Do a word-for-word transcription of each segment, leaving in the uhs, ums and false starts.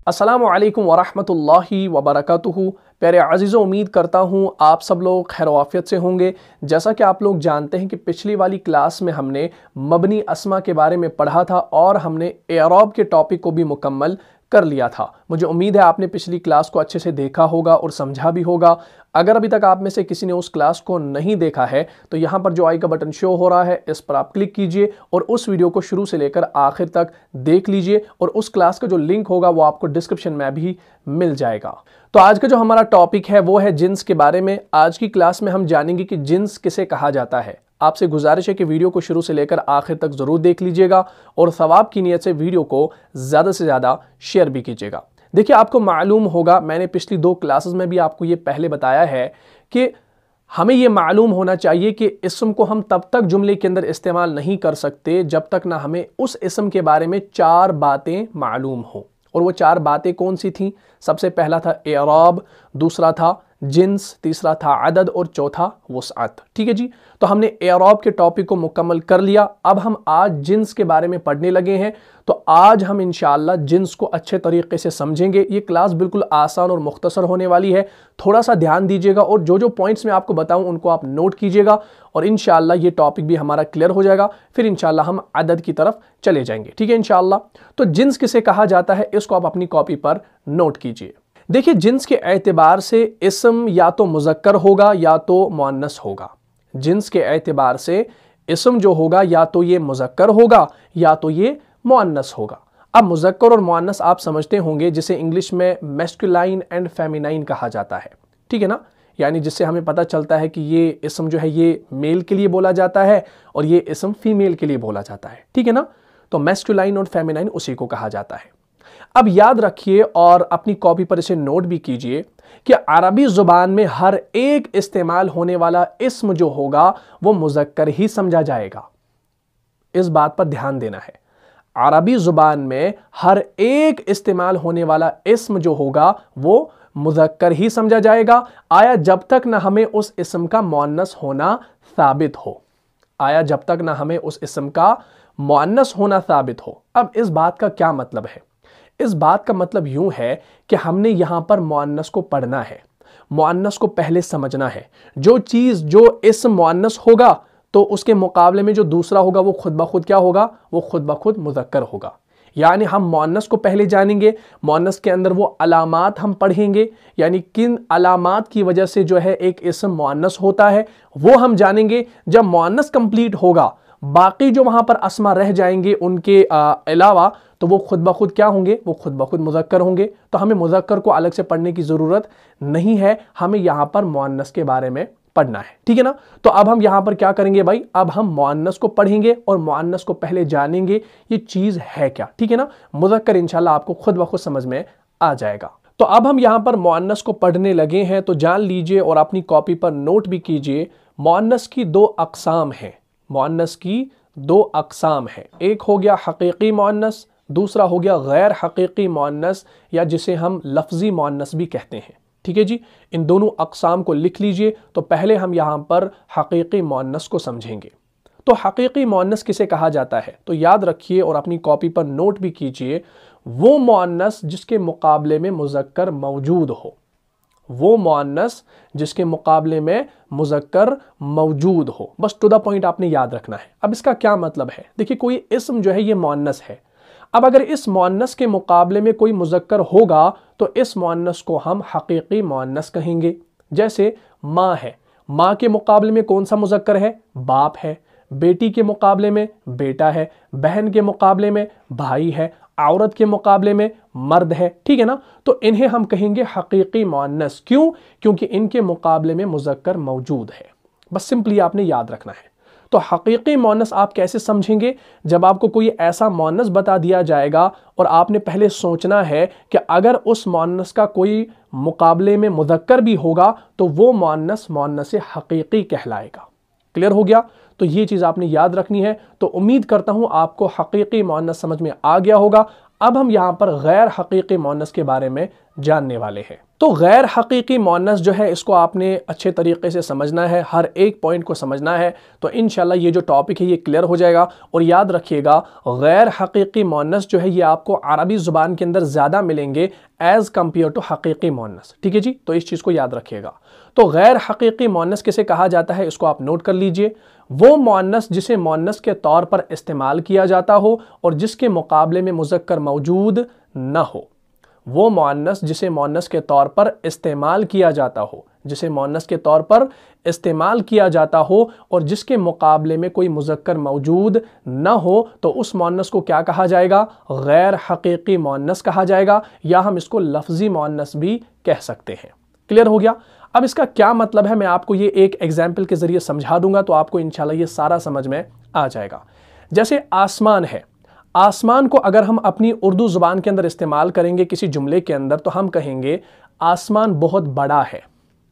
अस्सलामु अलैकुम वरहमतुल्लाहि वबरकातुहू। प्यारे अज़ीज़ों, उम्मीद करता हूँ आप सब लोग खैर वाफ़ियत से होंगे। जैसा कि आप लोग जानते हैं कि पिछली वाली क्लास में हमने मबनी अस्मा के बारे में पढ़ा था और हमने एराब के टॉपिक को भी मुकम्मल कर लिया था। मुझे उम्मीद है आपने पिछली क्लास को अच्छे से देखा होगा और समझा भी होगा। अगर अभी तक आप में से किसी ने उस क्लास को नहीं देखा है तो यहाँ पर जो आई का बटन शो हो रहा है इस पर आप क्लिक कीजिए और उस वीडियो को शुरू से लेकर आखिर तक देख लीजिए और उस क्लास का जो लिंक होगा वो आपको डिस्क्रिप्शन में भी मिल जाएगा। तो आज का जो हमारा टॉपिक है वो है जिन्स के बारे में। आज की क्लास में हम जानेंगे कि जिन्स किसे कहा जाता है। आपसे गुजारिश है कि वीडियो को शुरू से लेकर आखिर तक ज़रूर देख लीजिएगा और सवाब की नीयत से वीडियो को ज़्यादा से ज़्यादा शेयर भी कीजिएगा। देखिए, आपको मालूम होगा, मैंने पिछली दो क्लासेस में भी आपको ये पहले बताया है कि हमें ये मालूम होना चाहिए कि इस्म को हम तब तक जुमले के अंदर इस्तेमाल नहीं कर सकते जब तक ना हमें उस इस्म के बारे में चार बातें मालूम हो। और वो चार बातें कौन सी थीं? सबसे पहला था एराब, दूसरा था जिन्स, तीसरा था अदद और चौथा वुसअत। ठीक है जी, तो हमने एराब के टॉपिक को मुकम्मल कर लिया। अब हम आज जिन्स के बारे में पढ़ने लगे हैं। तो आज हम इंशाअल्लाह जिन्स को अच्छे तरीके से समझेंगे। ये क्लास बिल्कुल आसान और मुख्तसर होने वाली है। थोड़ा सा ध्यान दीजिएगा और जो जो पॉइंट्स मैं आपको बताऊं उनको आप नोट कीजिएगा और इंशाअल्लाह ये टॉपिक भी हमारा क्लियर हो जाएगा। फिर इंशाअल्लाह हम अदद की तरफ चले जाएंगे। ठीक है इंशाअल्लाह। तो जिन्स किसे कहा जाता है इसको आप अपनी कॉपी पर नोट कीजिए। देखिए, जिन्स के एतबार से इस्म या तो मुज़क्कर होगा या तो मुअन्नस होगा। जिन्स के एतबार से इस्म जो होगा या तो ये मुज़क्कर होगा या तो ये मुअन्नस होगा। अब मुज़क्कर और मुअन्नस आप समझते होंगे, जिसे इंग्लिश में मैस्कुलाइन एंड फेमिनाइन कहा जाता है। ठीक है ना, यानी जिससे हमें पता चलता है कि ये इस्म जो है ये मेल के लिए बोला जाता है और ये इस्म फीमेल के लिए बोला जाता है। ठीक है ना, तो मैस्कुलाइन और फेमिनाइन उसी को कहा जाता है। अब याद रखिए और अपनी कॉपी पर इसे नोट भी कीजिए कि अरबी ज़ुबान में हर एक इस्तेमाल होने वाला इस्म जो होगा वो मुज़क्कर ही समझा जाएगा। इस बात पर ध्यान देना है। अरबी ज़ुबान में हर एक इस्तेमाल होने वाला इस्म जो होगा वो मुज़क्कर ही समझा जाएगा, आया जब तक ना हमें उस इस्म का मुअन्नस होना साबित हो। आया जब तक ना हमें उस इस्म का मुअन्नस होना साबित हो। अब इस बात का क्या मतलब है? इस बात का मतलब यूं है कि हमने यहां पर मुअन्नस को पढ़ना है, मुअन्नस को पहले समझना है। जो चीज जो इस्म मुअन्नस होगा तो उसके मुकाबले में जो दूसरा होगा वो खुद ब खुद क्या होगा? वो खुद ब खुद मुज़क्कर होगा। यानी हम मुअन्नस को पहले जानेंगे, मुअन्नस के अंदर वो अलामात हम पढ़ेंगे, यानी किन अलामात की वजह से जो है एक इस्म मुअन्नस होता है वो हम जानेंगे। जब मुअन्नस कंप्लीट होगा, बाकी जो वहां पर अस्मा रह जाएंगे उनके अलावा तो वो खुद ब खुद क्या होंगे? वो खुद ब खुद मुज़क्कर होंगे। तो हमें मुज़क्कर को अलग से पढ़ने की ज़रूरत नहीं है, हमें यहाँ पर मुअन्नस के बारे में पढ़ना है। ठीक है ना, तो अब हम यहाँ पर क्या करेंगे भाई? अब हम मुअन्नस को पढ़ेंगे और मुअन्नस को पहले जानेंगे ये चीज़ है क्या। ठीक है ना, मुज़क्कर इंशाल्लाह आपको खुद ब खुद समझ में आ जाएगा। तो अब हम यहाँ पर मुअन्नस को पढ़ने लगे हैं, तो जान लीजिए और अपनी कॉपी पर नोट भी कीजिए। मुअन्नस की दो अक़साम हैं। मुअन्नस की दो अक़साम हैं। एक हो गया हकीकी मुअन्नस, दूसरा हो गया गैर हकीकी मुअन्नस या जिसे हम लफ्ज़ी मुअन्नस भी कहते हैं। ठीक है जी, इन दोनों अक़साम को लिख लीजिए। तो पहले हम यहाँ पर हकीकी मुअन्नस को समझेंगे। तो हकीकी मुअन्नस किसे कहा जाता है? तो याद रखिए और अपनी कॉपी पर नोट भी कीजिए, वो मुअन्नस जिसके मुकाबले में मुज़क्कर मौजूद हो। वो मुअन्नस जिसके मुकाबले में मुज़क्कर मौजूद हो। बस टू द पॉइंट आपने याद रखना है। अब इसका क्या मतलब है? देखिए, कोई इस्म जो है ये मुअन्नस है। अब अगर इस मुअन्नस के मुकाबले में कोई मुज़क्कर होगा तो इस मुअन्नस को हम हकीकी मुअन्नस कहेंगे। जैसे माँ है, माँ के मुकाबले में कौन सा मुज़क्कर है? बाप है। बेटी के मुकाबले में बेटा है। बहन के मुकाबले में भाई है। औरत के मुकाबले में मर्द है। ठीक है ना, तो इन्हें हम कहेंगे हकीकी मुअन्नस। क्यों? क्योंकि इनके मुकाबले में मुज़क्कर मौजूद है। बस सिंपली आपने याद रखना है। तो हकीकी मुअन्नस आप कैसे समझेंगे? जब आपको कोई ऐसा मुअन्नस बता दिया जाएगा और आपने पहले सोचना है कि अगर उस मुअन्नस का कोई मुकाबले में मुज़क्कर भी होगा तो वो मुअन्नस मुअन्नस हकीकी कहलाएगा। क्लियर हो गया? तो ये चीज़ आपने याद रखनी है। तो उम्मीद करता हूँ आपको हकीकी मुअन्नस समझ में आ गया होगा। अब हम यहाँ पर गैर हकीकी मुअन्नस के बारे में जानने वाले हैं। तो गैर हकीकी मुअन्नस जो है इसको आपने अच्छे तरीके से समझना है, हर एक पॉइंट को समझना है, तो इंशाल्लाह ये जो टॉपिक है ये क्लियर हो जाएगा। और याद रखिएगा गैर हकीकी मुअन्नस जो है ये आपको अरबी ज़ुबान के अंदर ज़्यादा मिलेंगे एज़ कम्पेयर टू हकीकी मुअन्नस, ठीक है जी। तो इस चीज़ को याद रखिएगा। तो गैर हकीकी मुअन्नस किसे कहा जाता है इसको आप नोट कर लीजिए। वो मुअन्नस जिसे मुअन्नस के तौर पर इस्तेमाल किया जाता हो और जिसके मुकाबले में मुज़क्कर मौजूद न हो। वो मुअन्नस जिसे मुअन्नस के तौर पर इस्तेमाल किया जाता हो, जिसे मुअन्नस के तौर पर इस्तेमाल किया जाता हो और जिसके मुकाबले में कोई मुज़क्कर मौजूद न हो, तो उस मुअन्नस को क्या कहा जाएगा? गैर हकीकी मुअन्नस कहा जाएगा, या हम इसको लफ्ज़ी मुअन्नस भी कह सकते हैं। क्लियर हो गया? अब इसका क्या मतलब है मैं आपको ये एक एग्जाम्पल के ज़रिए समझा दूंगा, तो आपको इंशाल्लाह ये सारा समझ में आ जाएगा। जैसे आसमान है, आसमान को अगर हम अपनी उर्दू ज़ुबान के अंदर इस्तेमाल करेंगे किसी जुमले के अंदर, तो हम कहेंगे आसमान बहुत बड़ा है।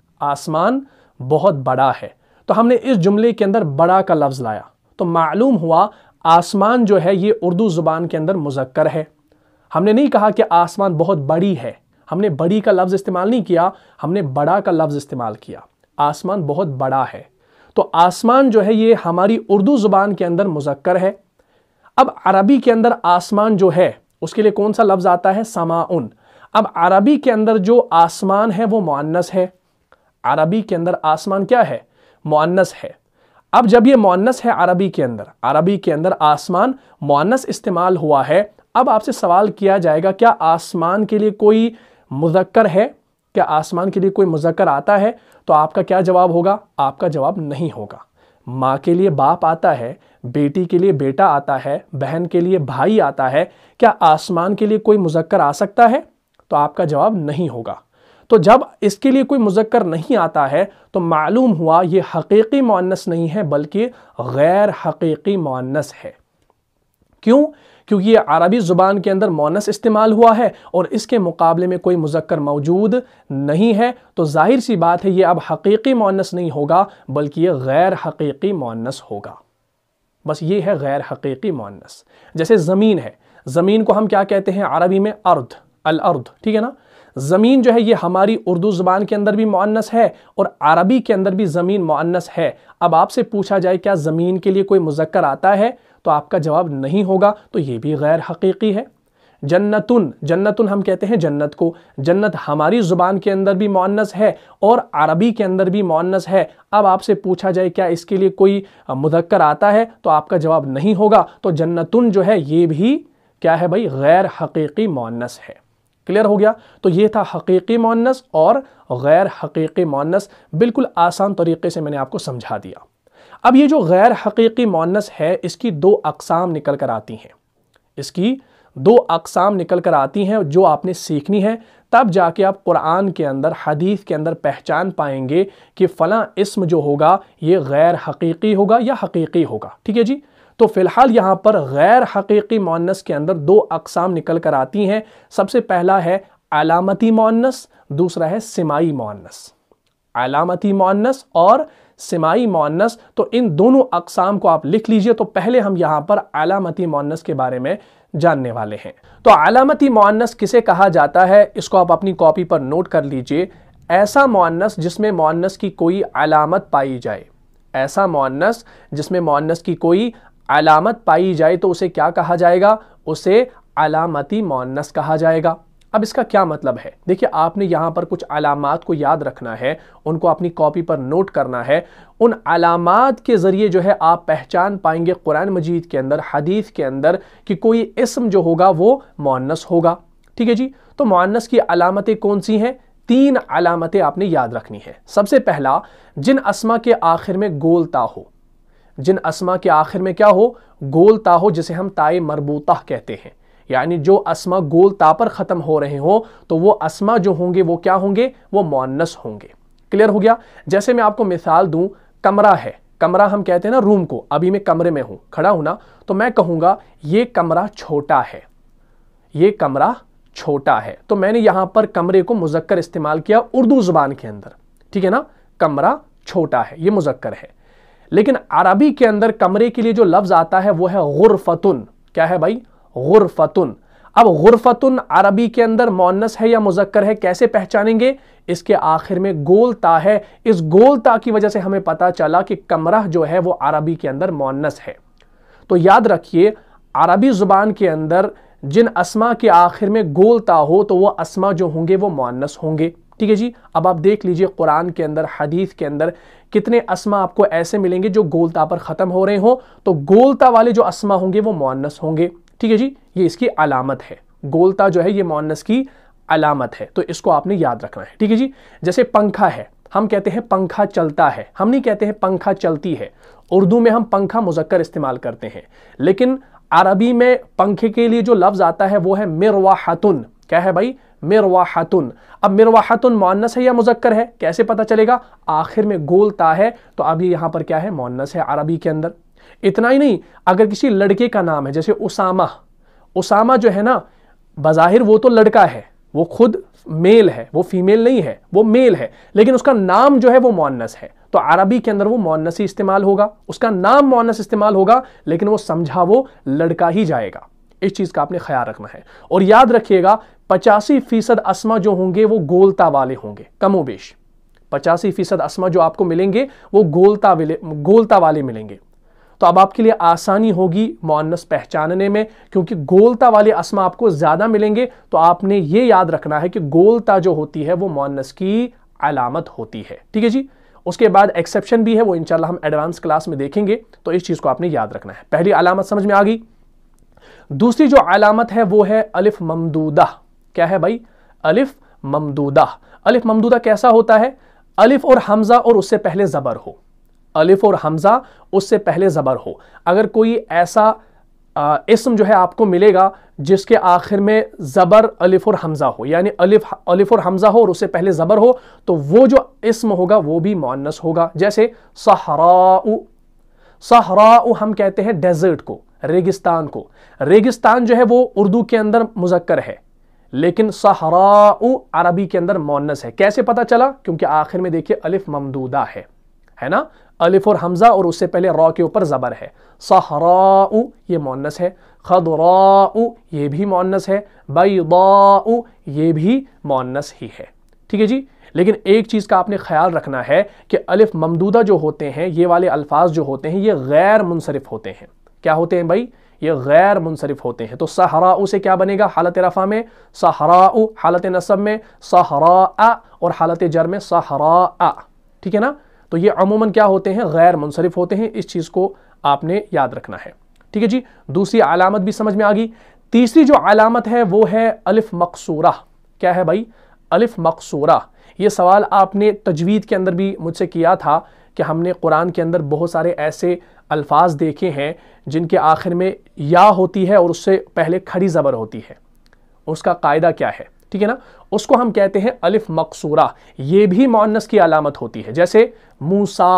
आसमान बहुत बड़ा है, तो हमने इस जुमले के अंदर बड़ा का लफ्ज़ लाया, तो मालूम हुआ आसमान जो है ये उर्दू ज़ुबान के अंदर मुज़क्कर है। हमने नहीं कहा कि आसमान बहुत बड़ी है, हमने बड़ी का लफ्ज़ इस्तेमाल नहीं किया, हमने बड़ा का लफ्ज़ इस्तेमाल किया। आसमान बहुत बड़ा है, तो आसमान जो है ये हमारी उर्दू ज़ुबान के अंदर मुज़क्कर है। अब अरबी के अंदर आसमान जो है उसके लिए कौन सा लफ्ज़ आता है? समाउन। अब अरबी के अंदर जो आसमान है वो मुअन्नस है। अरबी के अंदर आसमान क्या है? मुअन्नस है। अब जब ये मुअन्नस है अरबी के अंदर, अरबी के अंदर आसमान मुअन्नस इस्तेमाल हुआ है, अब आपसे सवाल किया जाएगा क्या आसमान के लिए कोई मुज़क्कर है? क्या आसमान के लिए कोई मुज़क्कर आता है? तो आपका क्या जवाब होगा? आपका जवाब नहीं होगा। माँ के लिए बाप आता है, बेटी के लिए बेटा आता है, बहन के लिए भाई आता है, क्या आसमान के लिए कोई मुज़क्कर आ सकता है? तो आपका जवाब नहीं होगा। तो जब इसके लिए कोई मुज़क्कर नहीं आता है तो मालूम हुआ ये हकीकी मुअन्नस नहीं है बल्कि गैर हकीकी मुअन्नस है। क्यों? क्योंकि ये अरबी ज़ुबान के अंदर मुअन्नस इस्तेमाल हुआ है और इसके मुकाबले में कोई मुज़क्कर मौजूद नहीं है, तो जाहिर सी बात है ये अब हकीकी मुअन्नस नहीं होगा बल्कि ये गैर हकीकी मुअन्नस होगा। बस ये है गैर हकीकी मुअन्नस। जैसे ज़मीन है, ज़मीन को हम क्या कहते हैं अरबी में? अर्द, अल अर्द, ठीक है ना। ज़मीन जो है ये हमारी उर्दू ज़ुबान के अंदर भी मुअन्नस है और अरबी के अंदर भी ज़मीन मुअन्नस है। अब आपसे पूछा जाए क्या ज़मीन के लिए कोई मुज़क्कर आता है, तो आपका जवाब नहीं होगा, तो ये भी गैर हकीकी है। जन्नतुन, जन्नतुन हम कहते हैं जन्नत को, जन्नत हमारी ज़ुबान के अंदर भी मुअन्नस है और अरबी के अंदर भी मुअन्नस है। अब आपसे पूछा जाए क्या इसके लिए कोई मुज़क्कर आता है, तो आपका जवाब नहीं होगा। तो जन्नतुन जो है ये भी क्या है भाई? गैर हकीकी मुअन्नस है। क्लियर हो गया? तो ये था हकीकी मुअन्नस और गैर हकीकी मुअन्नस। बिल्कुल आसान तरीके से मैंने आपको समझा दिया। अब ये जो गैर हकीकी मुअन्नस है इसकी दो अक़साम निकल कर आती हैं, इसकी दो अक़साम निकल कर आती हैं जो आपने सीखनी है, तब जाके आप कुरान के अंदर, हदीस के अंदर पहचान पाएंगे कि फ़लाँ इस्म जो होगा ये गैर हकीकी होगा या हकीकी होगा। ठीक है जी। तो फ़िलहाल यहाँ पर गैर हकीकी मुअन्नस के अंदर दो अक़साम निकल कर आती हैं। सबसे पहला है अलामती मुअन्नस, दूसरा है सिमाई मुअन्नस। अलामती मुअन्नस और सिमाई मुअन्नस, तो इन दोनों अक़साम को आप लिख लीजिए। तो पहले हम यहाँ पर अलामती मुअन्नस के बारे में जानने वाले हैं। तो अलामती मुअन्नस किसे कहा जाता है, इसको आप अपनी कॉपी पर नोट कर लीजिए। ऐसा मुअन्नस जिसमें मुअन्नस की कोई अलामत पाई जाए, ऐसा मुअन्नस जिसमें मुअन्नस की कोई अलामत पाई जाए तो उसे क्या कहा जाएगा? उसे अलामती मुअन्नस कहा जाएगा। अब इसका क्या मतलब है? देखिए, आपने यहाँ पर कुछ अलामात को याद रखना है, उनको अपनी कॉपी पर नोट करना है। उन अलामात के ज़रिए जो है आप पहचान पाएंगे कुरान मजीद के अंदर, हदीस के अंदर कि कोई इस्म जो होगा वो मुअन्नस होगा। ठीक है जी। तो मुअन्नस की अलामतें कौन सी हैं? तीन अलामतें आपने याद रखनी है। सबसे पहला, जिन अस्मा के आखिर में गोलता हो, जिन अस्मा के आखिर में क्या हो? गोलता हो, जिसे हम ताए मरबूता कहते हैं। यानी जो अस्मा गोल ता पर ख़त्म हो रहे हो तो वो अस्मा जो होंगे वो क्या होंगे? वो मुअन्नस होंगे। क्लियर हो गया? जैसे मैं आपको मिसाल दूं, कमरा है, कमरा हम कहते हैं ना रूम को। अभी मैं कमरे में हूं, खड़ा हूं ना, तो मैं कहूंगा ये कमरा छोटा है, ये कमरा छोटा है। तो मैंने यहां पर कमरे को मुज़क्कर इस्तेमाल किया उर्दू ज़ुबान के अंदर। ठीक है ना, कमरा छोटा है, ये मुज़क्कर है। लेकिन अरबी के अंदर कमरे के लिए जो लफ्ज़ आता है वो है गुरफतुन। क्या है भाई? गुरफतुन। अब गुरफतुन अरबी के अंदर मुअन्नस है या मुज़क्कर है, कैसे पहचानेंगे? इसके आखिर में गोल ता है, इस गोल ता की वजह से हमें पता चला कि कमरा जो है वो अरबी के अंदर मुअन्नस है। तो याद रखिए, अरबी जुबान के अंदर जिन अस्मा के आखिर में गोल ता हो तो वो अस्मा जो होंगे वो मुअन्नस होंगे। ठीक है जी। अब आप देख लीजिए कुरान के अंदर, हदीस के अंदर कितने अस्मा आपको ऐसे मिलेंगे जो गोलता पर ख़त्म हो रहे हो, तो गोलता वाले जो अस्मा होंगे वो मुअन्नस होंगे। ठीक है जी, ये इसकी अलामत है। गोलता जो है ये मुअन्नस की अलामत है, तो इसको आपने याद रखना है। ठीक है जी। जैसे पंखा है, हम कहते हैं पंखा चलता है, हम नहीं कहते हैं पंखा चलती है। उर्दू में हम पंखा मुज़क्कर इस्तेमाल करते हैं, लेकिन अरबी में पंखे के लिए जो लफ्ज़ आता है वो है मिरवाहतुन। क्या है भाई? मिरवाहतुन। अब मिरवाहतुन मुअन्नस है या मुज़क्कर है, कैसे पता चलेगा? आखिर में गोल ता है, तो अभी यहां पर क्या है? मुअन्नस है अरबी के अंदर। इतना ही नहीं, अगर किसी लड़के का नाम है, जैसे उसामा, उसामा जो है ना, बज़ाहिर वो तो लड़का है, वो खुद मेल है, वो फीमेल नहीं है, वो मेल है, लेकिन उसका नाम जो है वो मुअन्नस है, तो अरबी के अंदर वो मुअन्नस ही इस्तेमाल होगा। उसका नाम मुअन्नस इस्तेमाल होगा, लेकिन वो समझा वो लड़का ही जाएगा। इस चीज का आपने ख्याल रखना है। और याद रखिएगा, पचासी फीसद अस्मा जो होंगे वो गोलता वाले होंगे, कमोबेश पचासी फीसद अस्मा जो आपको मिलेंगे वो गोलता वाले गोलता वाले मिलेंगे। तो अब आपके लिए आसानी होगी मुअन्नस पहचानने में, क्योंकि गोलता वाले अस्मा आपको ज्यादा मिलेंगे। तो आपने ये याद रखना है कि गोलता जो होती है वो मुअन्नस की अलामत होती है। ठीक है जी। उसके बाद एक्सेप्शन भी है, वो इंशाल्लाह हम एडवांस क्लास में देखेंगे, तो इस चीज को आपने याद रखना है। पहली अलामत समझ में आ गई। दूसरी जो अलामत है वो है अलिफ ममदूदा। क्या है भाई? अलिफ ममदूदा। अलिफ ममदूदा कैसा होता है? अलिफ और हमजा और उससे पहले जबर हो, अलिफ और हमजा उससे पहले जबर हो। अगर कोई ऐसा आ, इस्म जो है आपको मिलेगा जिसके आखिर में जबर अलिफ और हमजा हो, यानी अलिफ अलिफ और हमजा हो और उससे पहले जबर हो, तो वो जो इस्म होगा वो भी मुअन्नस होगा। जैसे सहराउ, सहराउ हम कहते हैं डेजर्ट को, रेगिस्तान को। रेगिस्तान जो है वो उर्दू के अंदर मुज़क्कर है, लेकिन सहराउ अरबी के अंदर मुअन्नस है। कैसे पता चला? क्योंकि आखिर में देखिए अलिफ ममदूदा है, है ना, अलिफ और हमजा और उससे पहले रॉ के ऊपर जबर है। सहराउ ये मुअन्नस है, खदराउ ये भी मुअन्नस है, बैदाउ ये भी मुअन्नस ही है। ठीक है जी। लेकिन एक चीज का आपने ख्याल रखना है कि अलिफ ममदूदा जो होते हैं, ये वाले अल्फाज जो होते हैं, ये गैर मुनसरिफ होते हैं। क्या होते हैं भाई? ये गैर मुनसरिफ होते हैं। तो सहराउ से क्या बनेगा? हालत रफा में सहराउ, हालत नसब में सहरा और हालत जर में सहरा। ठीक है ना। तो ये अमूमन क्या होते हैं? गैर मुनसरिफ होते हैं। इस चीज को आपने याद रखना है। ठीक है जी। दूसरी अलामत भी समझ में आ गई। तीसरी जो अलामत है वो है अलिफ मकसूरा। क्या है भाई? अलिफ मकसूरा। ये सवाल आपने तजवीद के अंदर भी मुझसे किया था कि हमने कुरान के अंदर बहुत सारे ऐसे अल्फाज देखे हैं जिनके आखिर में या होती है और उससे पहले खड़ी ज़बर होती है। उसका कायदा क्या है? ठीक है ना। उसको हम कहते हैं अलिफ मकसूरा। ये भी मुअन्नस की अलामत होती है। जैसे मूसा,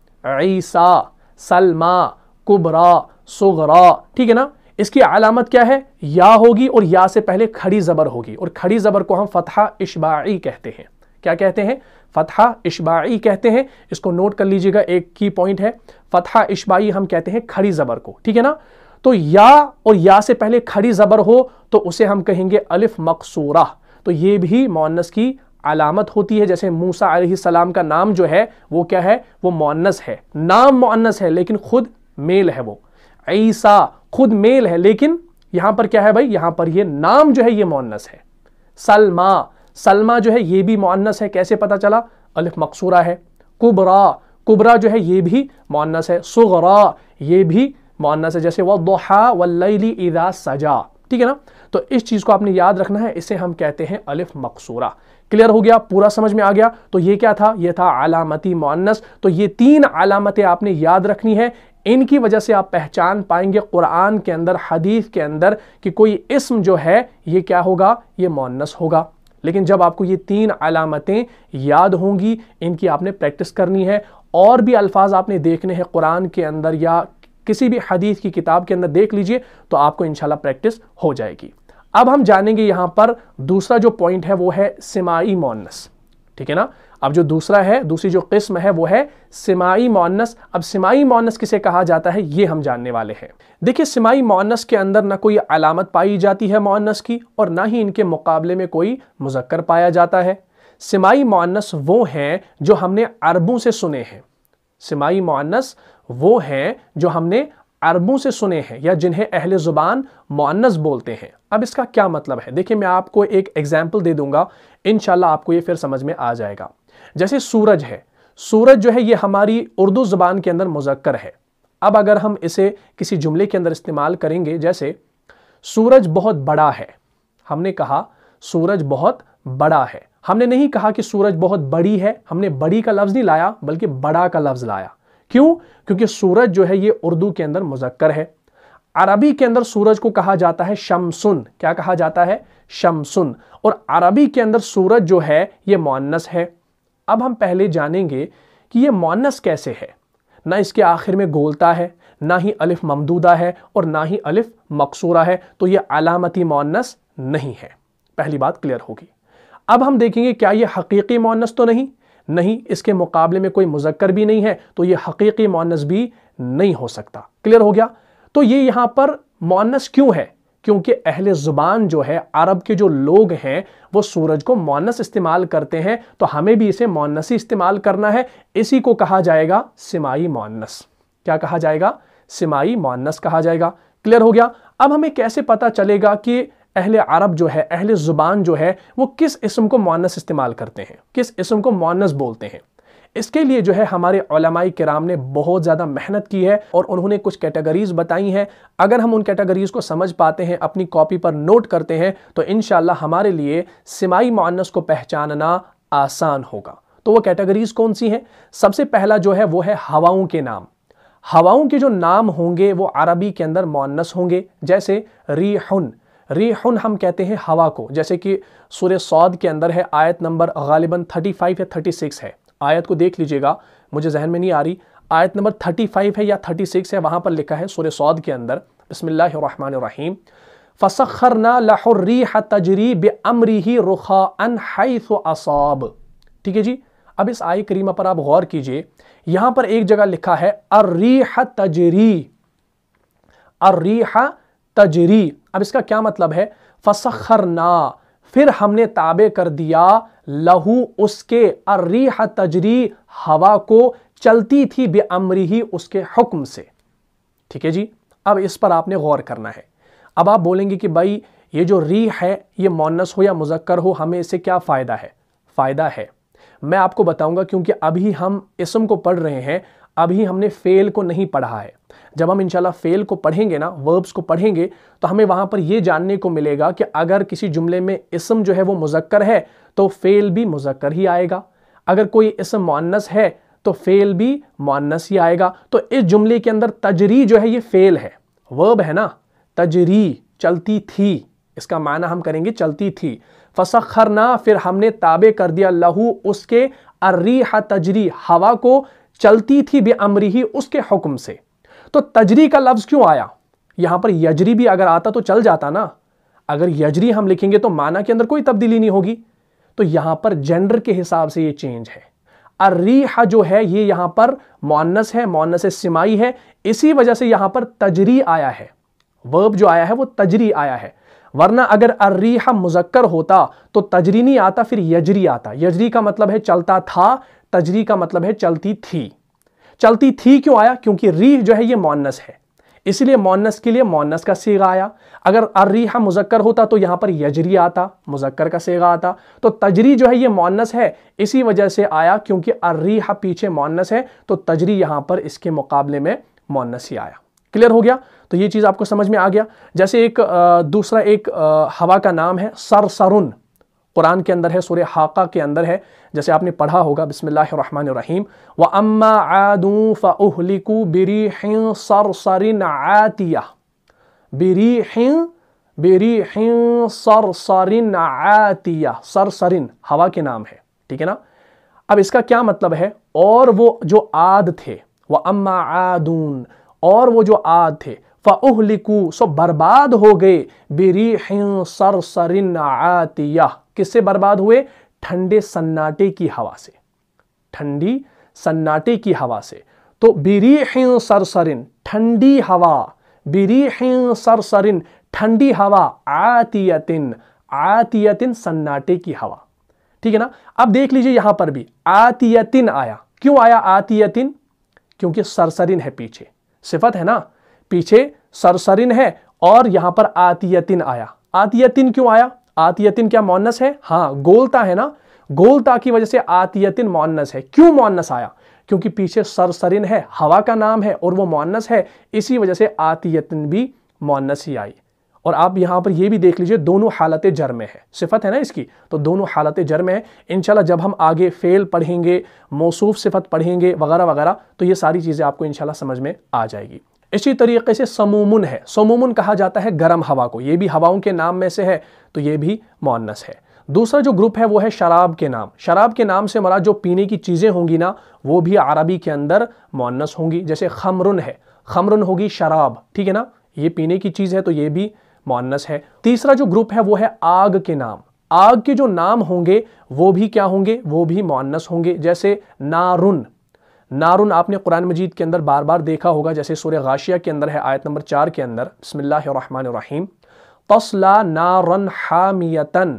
ईसा, सलमा, कुबरा, सुगरा। ठीक है ना। इसकी अलामत क्या है? या होगी और या से पहले खड़ी ज़बर होगी, और खड़ी ज़बर को हम फतहा इशबाई कहते हैं। क्या कहते हैं? फतहा इशबाई कहते हैं। इसको नोट कर लीजिएगा, एक की पॉइंट है। फतहा इशबाई हम कहते हैं खड़ी ज़बर को। ठीक है ना। तो या और या से पहले खड़ी ज़बर हो तो उसे हम कहेंगे अलिफ मकसूरा। तो ये भी मुअन्नस की अलामत होती है। जैसे मूसा अलैहिस्सलाम का नाम जो है वो क्या है? वो मुअन्नस है, नाम मुअन्नस है लेकिन खुद मेल है। वो ईसा खुद मेल है, लेकिन यहां पर क्या है भाई? यहां पर ये नाम जो है ये मुअन्नस है। सलमा, सलमा जो है ये भी मुअन्नस है। कैसे पता चला? अलिफ मकसूरा है। कुबरा, कुबरा जो है ये भी मुअन्नस है। सुगरा ये भी मुअन्नस है। जैसे वद्दुहा वल्लैली इज़ा सजा। ठीक है ना। तो इस चीज को आपने याद रखना है, इसे हम कहते हैं अलिफ मकसूरा। क्लियर हो गया? पूरा समझ में आ गया? तो ये क्या था? ये था अलामती मुअन्नस। तो ये तीन अलामतें आपने याद रखनी है। इनकी वजह से आप पहचान पाएंगे कुरान के अंदर, हदीस के अंदर कि कोई इस्म जो है ये क्या होगा? ये मुअन्नस होगा। लेकिन जब आपको ये तीन अलामतें याद होंगी, इनकी आपने प्रैक्टिस करनी है। और भी अल्फाज आपने देखने हैं कुरान के अंदर या किसी भी हदीस की किताब के अंदर देख लीजिए, तो आपको इंशाल्लाह प्रैक्टिस हो जाएगी। अब हम जानेंगे यहां पर दूसरा जो पॉइंट है वो है सिमाई मुअन्नस। ठीक है ना। अब जो दूसरा है, दूसरी जो किस्म है वो है सिमाई मुअन्नस। अब सिमाई मुअन्नस किसे कहा जाता है ये हम जानने वाले हैं। देखिए, सिमाई मुअन्नस के अंदर ना कोई अलामत पाई जाती है मुअन्नस की और ना ही इनके मुकाबले में कोई मुज़क्कर पाया जाता है। सिमाई मुअन्नस वो हैं जो हमने अरबों से सुने हैं। सिमाई मुअन्नस वो हैं जो हमने अरबों से सुने हैं या जिन्हें अहले ज़ुबान मुअन्नस बोलते हैं। अब इसका क्या मतलब है? देखिए, मैं आपको एक एग्जाम्पल दे दूंगा, इंशाल्लाह आपको ये फिर समझ में आ जाएगा। जैसे सूरज है, सूरज जो है ये हमारी उर्दू ज़ुबान के अंदर मुज़क्कर है। अब अगर हम इसे किसी जुमले के अंदर इस्तेमाल करेंगे, जैसे सूरज बहुत बड़ा है, हमने कहा सूरज बहुत बड़ा है, हमने नहीं कहा कि सूरज बहुत बड़ी है, हमने बड़ी का लफ्ज़ नहीं लाया बल्कि बड़ा का लफ्ज़ लाया। क्यों? क्योंकि सूरज जो है ये उर्दू के अंदर मुज़क्कर है। अरबी के अंदर सूरज को कहा जाता है शमसुन। क्या कहा जाता है? शमसुन। और अरबी के अंदर सूरज जो है ये मुअन्नस है। अब हम पहले जानेंगे कि ये मुअन्नस कैसे है। ना इसके आखिर में गोलता है, ना ही अलिफ ममदूदा है और ना ही अलिफ मकसूरा है, तो ये अलामती मुअन्नस नहीं है। पहली बात क्लियर होगी। अब हम देखेंगे क्या ये हकीकी मुअन्नस तो नहीं, नहीं, इसके मुकाबले में कोई मुज़क्कर भी नहीं है, तो ये हकीकी मुअन्नस भी नहीं हो सकता। क्लियर हो गया? तो ये यहां पर मुअन्नस क्यों है? क्योंकि अहले ज़ुबान जो है, अरब के जो लोग हैं, वो सूरज को मुअन्नस इस्तेमाल करते हैं, तो हमें भी इसे मुअन्नस ही इस्तेमाल करना है। इसी को कहा जाएगा सिमाई मुअन्नस। क्या कहा जाएगा? सिमाई मुअन्नस कहा जाएगा। क्लियर हो गया? अब हमें कैसे पता चलेगा कि अहले अरब जो है, अहले ज़ुबान जो है, वो किस इस्म को मुअन्नस इस्तेमाल करते हैं, किस इस्म को मुअन्नस बोलते हैं? इसके लिए जो है हमारे उलमाए किराम ने बहुत ज़्यादा मेहनत की है और उन्होंने कुछ कैटेगरीज बताई हैं। अगर हम उन कैटेगरीज को समझ पाते हैं, अपनी कॉपी पर नोट करते हैं, तो इंशाल्लाह हमारे लिए सिमाई मुअन्नस को पहचानना आसान होगा। तो वो कैटेगरीज कौन सी हैं? सबसे पहला जो है वो है हवाओं के नाम। हवाओं के जो नाम होंगे वो अरबी के अंदर मुअन्नस होंगे। जैसे रीहुन, रीहुन हम कहते हैं हवा को, जैसे कि सूरह सौद के अंदर है, आयत नंबर गालिबन पैंतीस या छत्तीस है। आयत को देख लीजिएगा, मुझे जहन में नहीं आ रही, आयत नंबर पैंतीस है या छत्तीस है, वहां पर लिखा है सूरह सौद के अंदर, बिस्मिल्लाहिर्रहमानिर्रहीम, फसख्खरना लहु अर्रीह तजरी बिअम्रिही रुखाअन हैसु असाब। ठीक है जी। अब इस आयत करीमा पर आप गौर कीजिए, यहां पर एक जगह लिखा है अर्रीह तजरी, अर्रीह तजरी। अब इसका क्या मतलब है? फसख्खरना, फिर हमने ताबे कर दिया, लहू उसके, अर्रीह तजरी, हवा को चलती थी, बेअम्रिही उसके हुक्म से। ठीक है जी। अब इस पर आपने गौर करना है। अब आप बोलेंगे कि भाई ये जो री है ये मुअन्नस हो या मुज़क्कर हो, हमें इससे क्या फ़ायदा है? फ़ायदा है, मैं आपको बताऊंगा, क्योंकि अभी हम इसम को पढ़ रहे हैं, अभी हमने फेल को नहीं पढ़ा है। जब हम इंशाल्लाह फेल को पढ़ेंगे ना, वर्ब्स को पढ़ेंगे, तो हमें वहां पर यह जानने को मिलेगा कि अगर किसी जुमले में इसम जो है वो मुज़क्कर है तो फेल भी मुज़क्कर ही आएगा, अगर कोई इसम मुअन्नस है तो फेल भी मुअन्नस ही आएगा। तो इस जुमले के अंदर तजरी जो है ये फेल है, वर्ब है ना, तजरी चलती थी, इसका माना हम करेंगे चलती थी। फसख्खरना, फिर हमने ताबे कर दिया, लहू उसके, अर्रीह तजरी, हवा को चलती थी, बेअम्रिही उसके हुक्म से। तो तजरी का लफ्ज क्यों आया? यहां पर यजरी भी अगर आता तो चल जाता ना, अगर यजरी हम लिखेंगे तो माना के अंदर कोई तब्दीली नहीं होगी। तो यहां पर जेंडर के हिसाब से ये चेंज है। अर्रीह जो है ये यहां पर मुअन्नस है, मुअन्नस सिमाई है, इसी वजह से यहां पर तजरी आया है, वर्ब जो आया है वो तजरी आया है। वरना अगर अर्रीह मुज़क्कर होता तो तजरी नहीं आता, फिर यजरी आता। यजरी का मतलब है चलता था, तजरी का मतलब है चलती थी। चलती थी क्यों आया? क्योंकि रीह जो है ये मुअन्नस है, इसलिए मुअन्नस के लिए मुअन्नस का सीगा आया। अगर अर्रीह मुज़क्कर होता तो यहां पर यजरी आता, मुज़क्कर का सीगा आता। तो तजरी जो है ये मुअन्नस है, इसी वजह से आया, क्योंकि अर्रीह पीछे मुअन्नस है, तो तजरी यहां पर इसके मुकाबले में मुअन्नस ही आया। क्लियर हो गया? तो ये चीज आपको समझ में आ गया। जैसे एक आ, दूसरा एक आ, हवा का नाम है सरसरुन, कुरान के अंदर है, सूरह हाका के अंदर है, जैसे आपने पढ़ा होगा, बिस्मिल्लाहिर्रहमानिर्रहीम, व अम्मा आदू फउहलिकू बिरीहिन सरसरिन आतिया, बिरीहिन बिरीहिन सरसरिन आतिया, सरसरिन हवा के नाम है, ठीक है ना। अब इसका क्या मतलब है? और वो जो आद थे, व अम्मा आदून, और वो जो आद थे, फउहलिकू सो बर्बाद हो गए, बिरीहिन सरसरिन आतिया, किससे बर्बाद हुए? ठंडे सन्नाटे की हवा से। ठंडी सन्नाटे की हवा से। तो बिरीहिन सरसरिन, ठंडी हवा, बिरीहिन सरसरिन, ठंडी हवा, आतियतिन, आतियतिन सन्नाटे की हवा। ठीक है ना। अब देख लीजिए यहां पर भी आतियतिन आया। क्यों आया आतियतिन? क्योंकि सरसरिन है पीछे, सिफत है ना, पीछे सरसरिन है और यहां पर आतियतिन आया। आतियतिन क्यों आया? आतियतिन क्या मुअन्नस है? हाँ, गोलता है ना, गोलता की वजह से आतियतिन मुअन्नस है। क्यों मुअन्नस आया? क्योंकि पीछे सरसरिन है, हवा का नाम है और वो मुअन्नस है, इसी वजह से आतियतिन भी मुअन्नस ही आई। और आप यहां पर ये भी देख लीजिए दोनों हालत जर में है, सिफत है ना इसकी, तो दोनों हालत जर में है। इंशाल्लाह जब हम आगे फेल पढ़ेंगे, मौसूफ सिफत पढ़ेंगे वगैरह वगैरह, तो ये सारी चीजें आपको इंशाल्लाह समझ में आ जाएगी। इसी तरीके से समूमुन है, समूमुन कहा जाता है गर्म हवा को, ये भी हवाओं के नाम में से है, तो ये भी मुअन्नस है। दूसरा जो ग्रुप है वो है शराब के नाम। शराब के नाम से मरा जो पीने की चीजें होंगी ना, वो भी अरबी के अंदर मुअन्नस होंगी। जैसे खमरुन है, खमरुन होगी शराब, ठीक है ना, ये पीने की चीज है तो ये भी मुअन्नस है। तीसरा जो ग्रुप है वो है आग के नाम। आग के जो नाम होंगे वो भी क्या होंगे? वो भी मुअन्नस होंगे। जैसे नारुन, नारुन आपने कुरान मजीद के अंदर बार बार देखा होगा, जैसे सूरह गाशिया के अंदर है आयत नंबर चार के अंदर, बिस्मिल्लाहिर्रहमानिर्रहीम, तस्ला नारन हामियतन,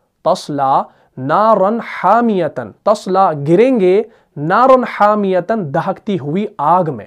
तस्ला नारन हामियतन, तस्ला गिरेंगे, नारन हामियतन दहकती हुई आग में,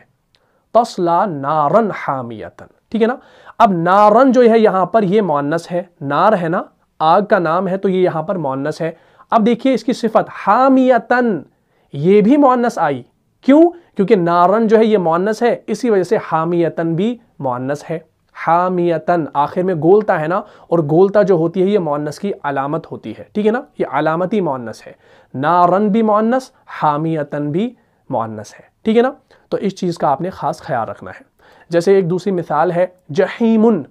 तस्ला नारन हामियतन। ठीक है ना। अब नारन जो है यहां पर ये मुअन्नस है, नार है ना, आग का नाम है, तो ये यहां पर मुअन्नस है। अब देखिए इसकी सिफत हामियतन, ये भी मुअन्नस आई। क्यों? क्योंकि नारन जो है ये मुअन्नस है, इसी वजह से हामियतन भी मुअन्नस है। हामियतन आखिर में गोलता है ना, और गोलता जो होती है ये मुअन्नस की अलामत होती है। ठीक है ना, ये अलामती मुअन्नस है। नारन भी मुअन्नस, हामियतन भी मुअन्नस है। ठीक है ना। तो इस चीज का आपने खास ख्याल रखना है। जैसे एक दूसरी मिसाल है जहीमुन।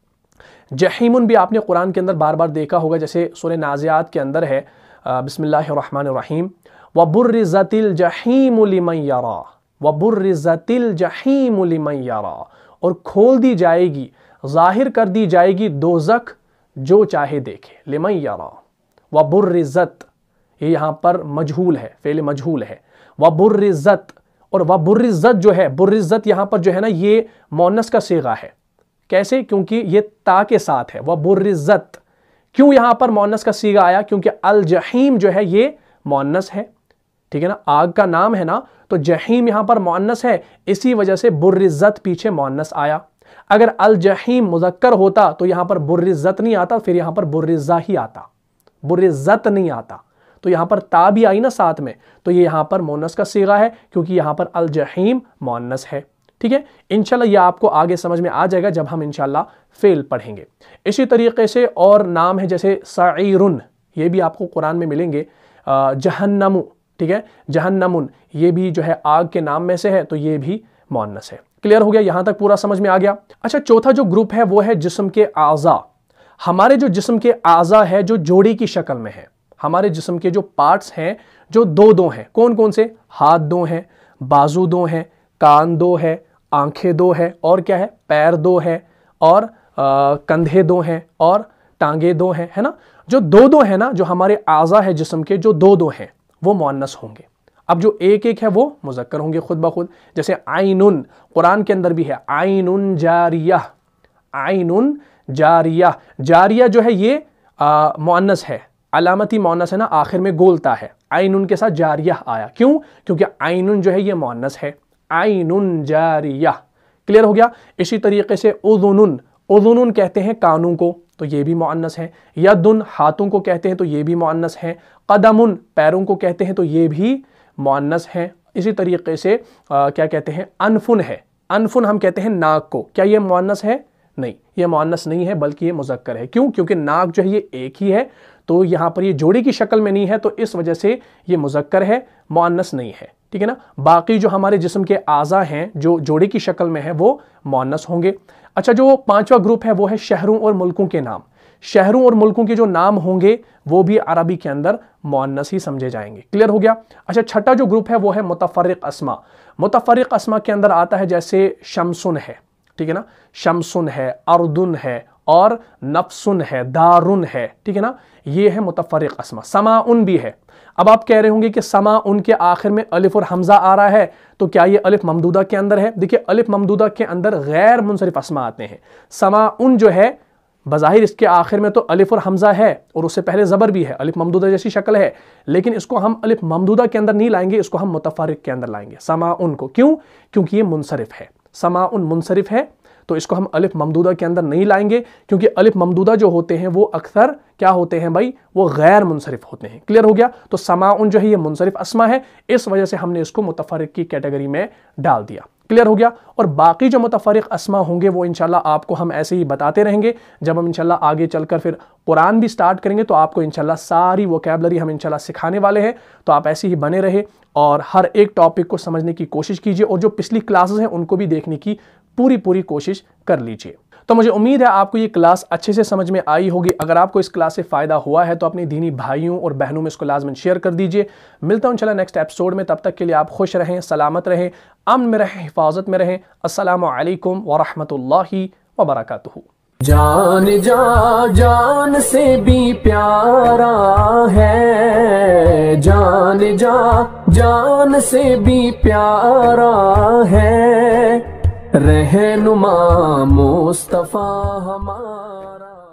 जहीमुन भी आपने कुरान के अंदर बार बार देखा होगा, जैसे सूरह नाज़ियात के अंदर है, बिस्मिल्लाहिर्रहमानिर्रहीम, वबुर्रिज़तिल जहीमु लिमन यरा, वबुर्रिज़तिल जहीमु लिमन यरा, और खोल दी जाएगी, जाहिर कर दी जाएगी दोज़ख जो चाहे देखे, लिमन यरा। वबुर्रिज़त ये यहां पर मजहूल है, फेल मजहूल है। वबुर्रिज़त, और वबुर्रिज़त जो है, बुर्रिज़त यहां पर जो है ना ये मुअन्नस का सीगा है। कैसे? क्योंकि ये ता के साथ है, वबुर्रिज़त। क्यों यहां पर मुअन्नस का सीगा आया? क्योंकि अल जहीम जो है ये मुअन्नस है। ठीक है ना, आग का नाम है ना, तो जहीम यहां पर मुअन्नस है, इसी वजह से बुर्रिज़त पीछे मुअन्नस आया। अगर अल जहीम मुज़क्कर होता तो यहां पर बुर्रिज़त नहीं आता, फिर यहां पर बुर्रिज़ा ही आता, बुर्रिज़त नहीं आता। तो यहां पर ता भी आई ना साथ में, तो ये यहां पर मुअन्नस का सीगा है, क्योंकि यहां पर अल जहीम मुअन्नस है। ठीक है, इंशाल्लाह ये आपको आगे समझ में आ जाएगा जब हम इंशाल्लाह फेल पढ़ेंगे। इसी तरीके से और नाम है जैसे सईरुन, ये भी आपको कुरान में मिलेंगे। जहन्नमु, ठीक है, जहन्नमुन, ये भी जो है आग के नाम में से है, तो ये भी मुअन्नस है। क्लियर हो गया? यहां तक पूरा समझ में आ गया। अच्छा, चौथा जो ग्रुप है वो है जिस्म के आज़ा। हमारे जो जिस्म के आज़ा है जो जोड़ी की शक्ल में है, हमारे जिस्म के जो पार्ट्स हैं जो दो दो हैं, कौन कौन से? हाथ दो हैं, बाजू दो हैं, कान दो है, आंखें दो है, और क्या है? पैर दो है, और आ, कंधे दो हैं, और टांगे दो हैं, है ना। जो दो दो है ना, जो हमारे आज़ा है जिस्म के जो दो दो हैं, वो मुअन्नस होंगे। अब जो एक एक है वो मुज़क्कर होंगे खुद ब खुद। जैसे आइनुन, कुरान के अंदर भी है आइनुन जारिया, आइनुन जारिया। जारिया जो है ये मुअन्नस है, अलामती मुअन्नस है ना, आखिर में गोलता है, आइनुन के साथ जारिया आया। क्यों? क्योंकि आइनुन जो है ये मुअन्नस है, आइनुन जारिया। क्लियर हो गया? इसी तरीके से उज़ुनुन, उज़ुनुन कहते हैं कानों को, तो ये भी मुअन्नस है। यदुन हाथों को कहते हैं, तो ये भी मुअन्नस है। कदमुन पैरों को कहते हैं, तो ये भी मुअन्नस है। इसी तरीके से आ, क्या कहते हैं? अनफुन है, अनफुन हम कहते हैं नाक को, क्या ये मुअन्नस है? नहीं, ये मुअन्नस नहीं है, बल्कि ये मुज़क्कर है। क्यों? क्योंकि नाक जो है ये एक ही है, तो यहाँ पर ये जोड़ी की शक्ल में नहीं है, तो इस वजह से ये मुज़क्कर है, मुअन्नस नहीं है। ठीक है ना। बाकी जो हमारे जिस्म के आज़ा हैं जो जोड़ी की शक्ल में है वो मुअन्नस होंगे। अच्छा, जो पांचवा ग्रुप है वो है शहरों और मुल्कों के नाम। शहरों और मुल्कों के जो नाम होंगे वो भी अरबी के अंदर मुअन्नस ही समझे जाएंगे। क्लियर हो गया? अच्छा, छठा जो ग्रुप है वो है मुतफर्रिक अस्मा। मुतफर्रिक अस्मा के अंदर आता है जैसे शमसुन है, ठीक है ना, शमसुन है, अर्दुन है, और नफ्सुन है, दारुन है। ठीक है ना, ये है मुतफर्रिक अस्मा। समाउन भी है। अब आप कह रहे होंगे कि समाउन के आखिर में अलिफ और हमजा आ रहा है, तो क्या ये अलिफ ममदूदा के अंदर है? देखिए, अलिफ ममदूदा के अंदर गैर मुनसरिफ अस्मा आते हैं। समाउन जो है बज़ाहिर इसके आखिर में तो अलिफ और हमजा है और उससे पहले ज़बर भी है, अलिफ ममदूदा जैसी शक्ल है, लेकिन इसको हम अलिफ ममदूदा के अंदर नहीं लाएंगे, इसको हम मुतफर्रिक के अंदर लाएंगे समाउन को। क्यों? क्योंकि ये मुनसरिफ है। समाउन मुनसरिफ है तो इसको हम अलिफ ममदूदा के अंदर नहीं लाएंगे, क्योंकि अलिफ ममदूदा जो होते हैं वो अक्सर क्या होते हैं भाई, वो गैर मुनसरिफ होते हैं। क्लियर हो गया? तो समाउन जो है ये मुनसरिफ अस्मा है, इस वजह से हमने इसको मुतफर्रिक की कैटेगरी में डाल दिया। क्लियर हो गया? और बाकी जो मुतफर्रिक अस्मा होंगे वो इंशाल्लाह आपको हम ऐसे ही बताते रहेंगे। जब हम इंशाल्लाह आगे चलकर फिर कुरान भी स्टार्ट करेंगे तो आपको इंशाल्लाह सारी वोकैबलरी हम इंशाल्लाह सिखाने वाले हैं। तो आप ऐसे ही बने रहे और हर एक टॉपिक को समझने की कोशिश कीजिए, और जो पिछली क्लासेस हैं उनको भी देखने की पूरी पूरी कोशिश कर लीजिए। तो मुझे उम्मीद है आपको ये क्लास अच्छे से समझ में आई होगी। अगर आपको इस क्लास से फ़ायदा हुआ है तो अपने दीनी भाइयों और बहनों में इसको लाजमन शेयर कर दीजिए। मिलता हूँ इंशाल्लाह नेक्स्ट एपिसोड में। तब तक के लिए आप खुश रहें, सलामत रहें, अमन में रहें, हिफाजत में रहें। अस्सलामु अलैकुम व रहमतुल्लाहि व बरकातुहू। जान जा जान से भी प्यारा है, जान जा जान से भी प्यारा है, रहनुमा मुस्तफा हमारा।